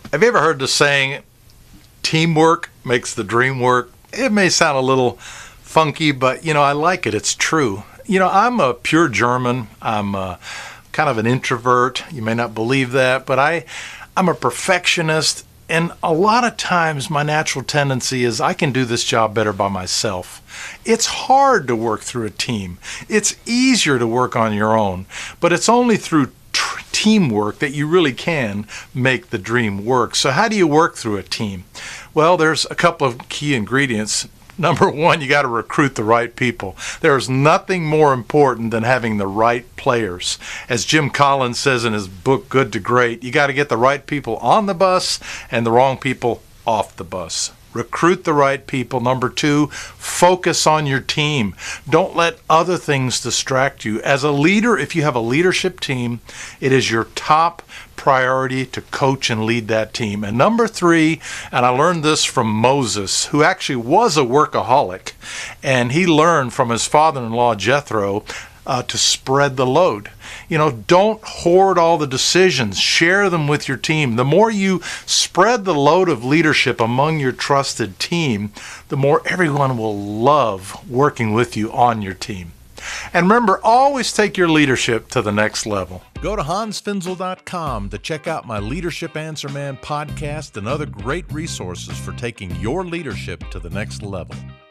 Have you ever heard the saying, teamwork makes the dream work? It may sound a little funky, but I like it. It's true. I'm a pure German. I'm kind of an introvert. You may not believe that, but I'm a perfectionist. And a lot of times my natural tendency is I can do this job better by myself. It's hard to work through a team. It's easier to work on your own, but it's only through teamwork that you really can make the dream work. So how do you work through a team? Well, there's a couple of key ingredients. Number one, you got to recruit the right people. There's nothing more important than having the right players. As Jim Collins says in his book, Good to Great, you got to get the right people on the bus and the wrong people off the bus. Recruit the right people. Number two, focus on your team. Don't let other things distract you. As a leader, if you have a leadership team, it is your top priority to coach and lead that team. And number three, and I learned this from Moses, who actually was a workaholic, and he learned from his father-in-law Jethro to spread the load. Don't hoard all the decisions. Share them with your team. The more you spread the load of leadership among your trusted team, the more everyone will love working with you on your team. And remember, always take your leadership to the next level. Go to HansFinzel.com to check out my Leadership Answer Man podcast and other great resources for taking your leadership to the next level.